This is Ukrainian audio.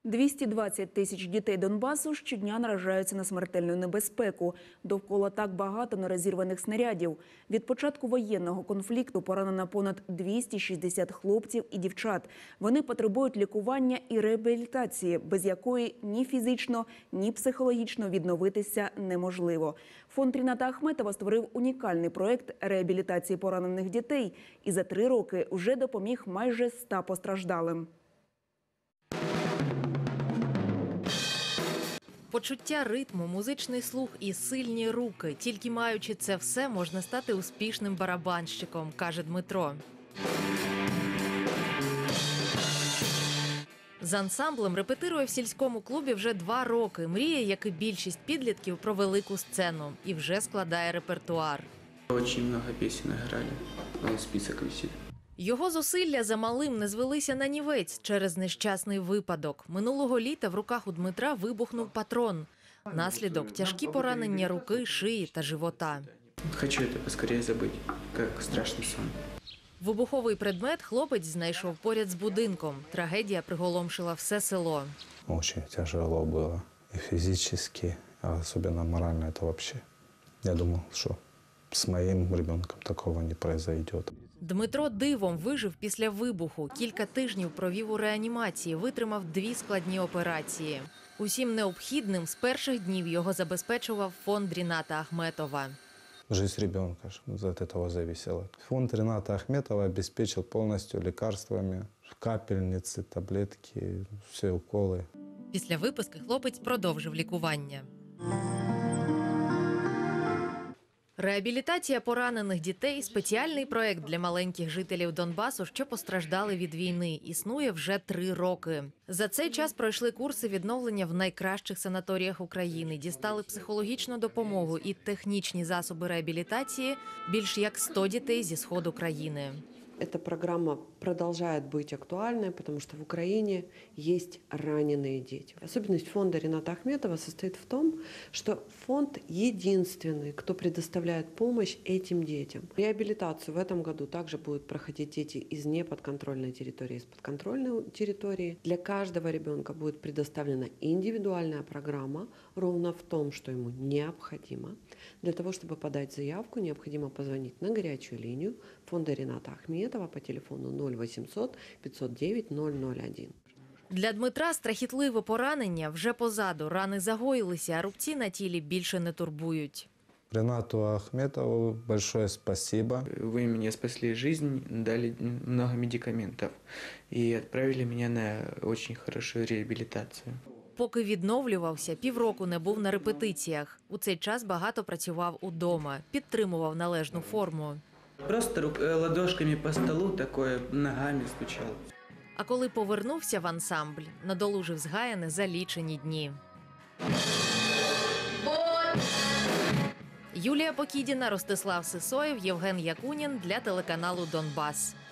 220 тисяч дітей Донбасу щодня наражаються на смертельну небезпеку. Довкола так багато нерозірваних снарядів. Від початку воєнного конфлікту поранено понад 260 хлопців і дівчат. Вони потребують лікування і реабілітації, без якої ні фізично, ні психологічно відновитися неможливо. Фонд Ріната Ахметова створив унікальний проект реабілітації поранених дітей і за 3 роки вже допоміг майже 100 постраждалим. Почуття ритму, музичний слух і сильні руки. Тільки маючи це все, можна стати успішним барабанщиком, каже Дмитро. З ансамблем репетирує в сільському клубі вже 2 роки. Мріє, як і більшість підлітків, про велику сцену. І вже складає репертуар. Дуже багато пісень грали, список висить. Його зусилля замалим не звелися на нівець через нещасний випадок. Минулого літа в руках у Дмитра вибухнув патрон. Наслідок – тяжкі поранення руки, шиї та живота. Хочу це поскоріше забути, як страшний сон. Вибуховий предмет хлопець знайшов поряд з будинком. Трагедія приголомшила все село. Дуже тяжело було. І фізично, а особливо морально це взагалі. Я думав, що з моїм дитинком такого не произойде. Дмитро дивом вижив після вибуху. Кілька тижнів провів у реанімації, витримав 2 складні операції. Усім необхідним з перших днів його забезпечував фонд Ріната Ахметова. Жизнь ребенка от этого зависела. Фонд Ріната Ахметова обеспечил полностью лекарствами, капельницы, таблетки, все уколы. Після виписки хлопець продовжив лікування. Реабілітація поранених дітей – спеціальний проект для маленьких жителів Донбасу, що постраждали від війни. Існує вже 3 роки. За цей час пройшли курси відновлення в найкращих санаторіях України, дістали психологічну допомогу і технічні засоби реабілітації більш як 100 дітей зі сходу країни. Эта программа продолжает быть актуальной, потому что в Украине есть раненые дети. Особенность фонда Рината Ахметова состоит в том, что фонд единственный, кто предоставляет помощь этим детям. Реабилитацию в этом году также будут проходить дети из неподконтрольной территории, из подконтрольной территории. Для каждого ребенка будет предоставлена индивидуальная программа ровно в том, что ему необходимо. Для того, чтобы подать заявку, необходимо позвонить на горячую линию фонда Рината Ахметова по телефону 0800 509 001. Для Дмитра страхітливе поранення вже позаду. Рани загоїлися, а рубці на тілі більше не турбують. Ринату Ахметову большое спасибо. Вы мне спасли жизнь, дали много медикаментов и отправили меня на очень хорошую реабилитацию. Поки відновлювався, півроку не був на репетиціях. У цей час багато працював удома, підтримував належну форму. Просто ладошками по столу, такое, ногами стучал. А коли повернувся в ансамбль, надолужив згаяне за лічені дні. Юлія Покідіна, Ростислав Сисоєв, Євген Якунін для телеканалу «Донбас».